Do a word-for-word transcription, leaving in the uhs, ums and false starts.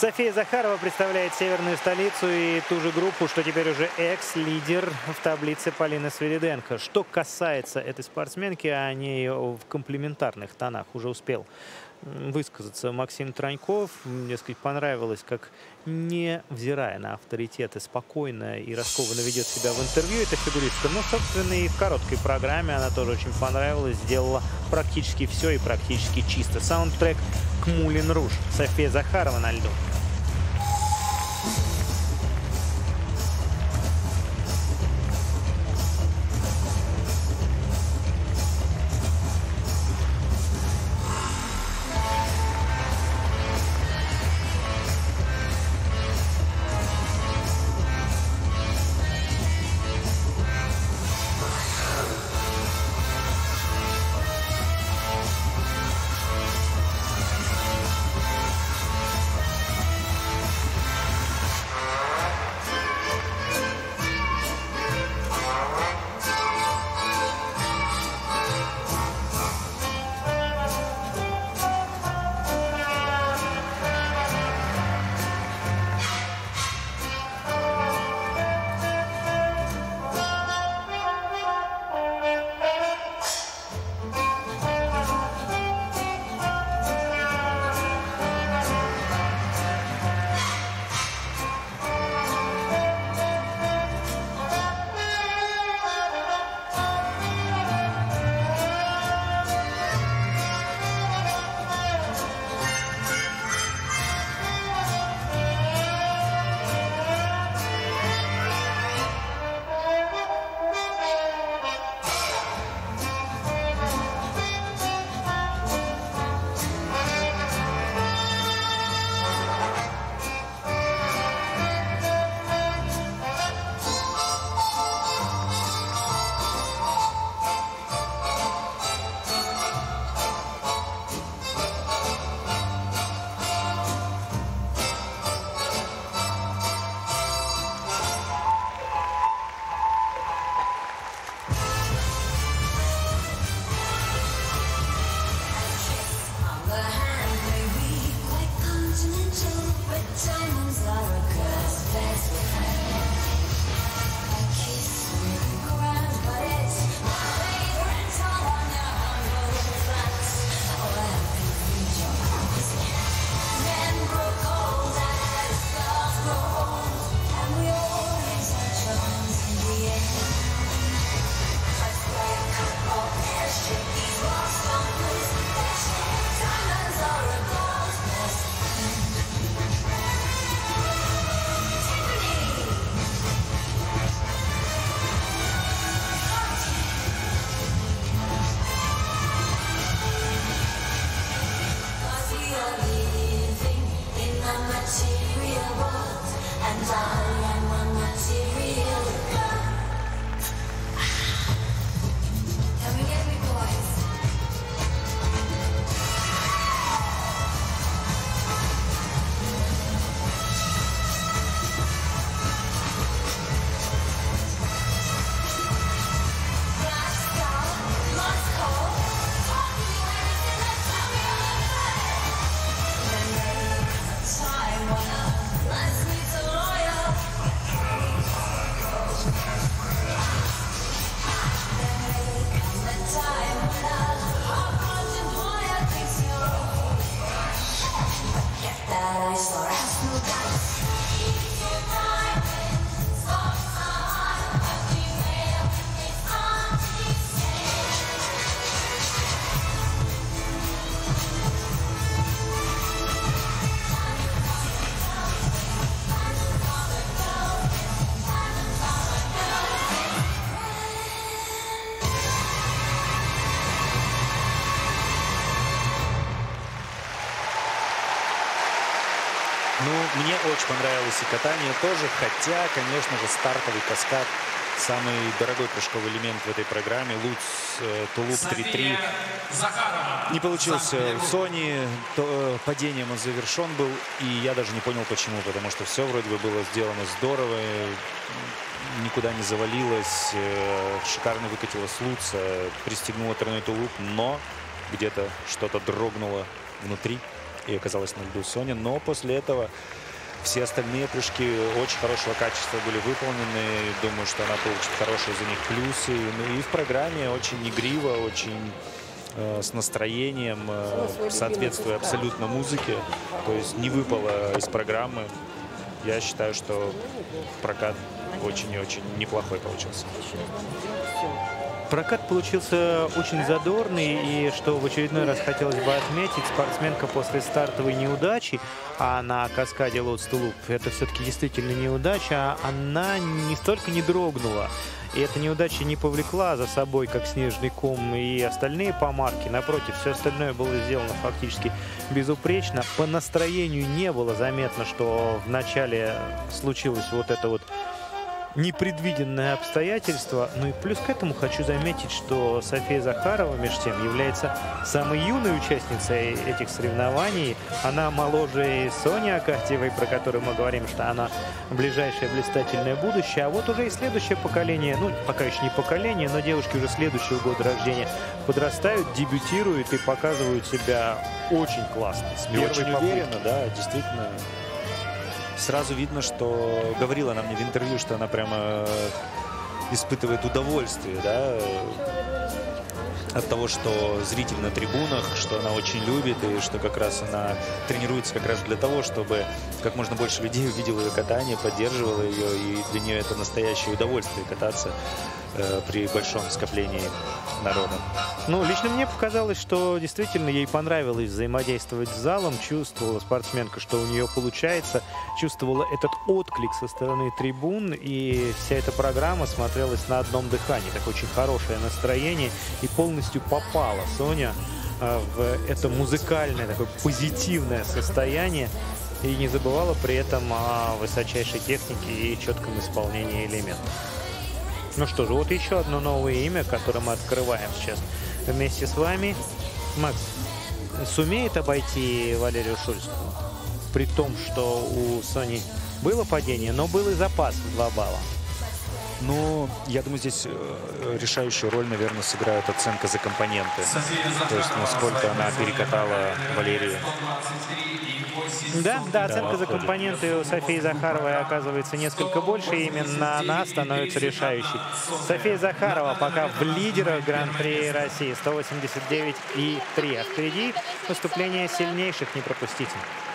София Захарова представляет северную столицу и ту же группу, что теперь уже экс-лидер в таблице Полина Свириденко. Что касается этой спортсменки, о ней в комплиментарных тонах уже успел высказаться Максим Траньков. Мне сказать, понравилось, как, невзирая на авторитеты, спокойно и раскованно ведет себя в интервью эта фигуристка. Но, собственно, и в короткой программе она тоже очень понравилась. Сделала практически все и практически чисто. Саундтрек к Мулен Руж. София Захарова на льду. Ну, мне очень понравилось и катание тоже, хотя, конечно же, стартовый каскад самый дорогой прыжковый элемент в этой программе. Луц э, тулуп три три не получился у Сони. То, падением он завершен был, и я даже не понял почему, потому что все вроде бы было сделано здорово, никуда не завалилось, э, шикарно выкатилась Луц, пристегнула тройной тулуп, но где-то что-то дрогнуло внутри. и оказалась на льду Соня. Но после этого все остальные прыжки очень хорошего качества были выполнены. Думаю, что она получит хорошие за них плюсы. Ну и в программе очень игриво, очень э, с настроением, э, соответствуя абсолютно музыке. То есть не выпало из программы. Я считаю, что прокат очень и очень неплохой получился. Прокат получился очень задорный, и что в очередной раз хотелось бы отметить, спортсменка после стартовой неудачи, а на каскаде Лотос Тулуп это все-таки действительно неудача, она не столько не дрогнула, и эта неудача не повлекла за собой, как снежный ком, и остальные помарки. Напротив, все остальное было сделано фактически безупречно. По настроению не было заметно, что вначале случилось вот это вот непредвиденное обстоятельство. Ну и плюс к этому хочу заметить, что София Захарова, между тем, является самой юной участницей этих соревнований. Она моложе Сони Акатьевой, про которую мы говорим, что она ближайшее блистательное будущее. А вот уже и следующее поколение, ну пока еще не поколение, но девушки уже следующего года рождения подрастают, дебютируют и показывают себя очень классно. И очень уверенно, да, действительно. Сразу видно, что говорила она мне в интервью, что она прямо испытывает удовольствие, да, от того, что зритель на трибунах, что она очень любит, и что как раз она тренируется как раз для того, чтобы как можно больше людей увидело ее катание, поддерживало ее, и для нее это настоящее удовольствие кататься э, при большом скоплении народа. Ну, лично мне показалось, что действительно ей понравилось взаимодействовать с залом, чувствовала спортсменка, что у нее получается, чувствовала этот отклик со стороны трибун, и вся эта программа смотрелась на одном дыхании. Такое очень хорошее настроение, и полностью попала Соня в это музыкальное, такое позитивное состояние, и не забывала при этом о высочайшей технике и четком исполнении элементов. Ну что же, вот еще одно новое имя, которое мы открываем сейчас вместе с вами. Макс, сумеет обойти Валерию Шульцову? При том, что у Сони было падение, но был и запас в два балла. Ну, я думаю, здесь решающую роль, наверное, сыграет оценка за компоненты. То есть, насколько она перекатала Валерию. Да, да, оценка да, за компоненты у Софии Захаровой оказывается несколько больше. И именно она становится решающей. София Захарова пока в лидерах Гран-при России. сто восемьдесят девять и три. А впереди выступление сильнейших, не пропустите.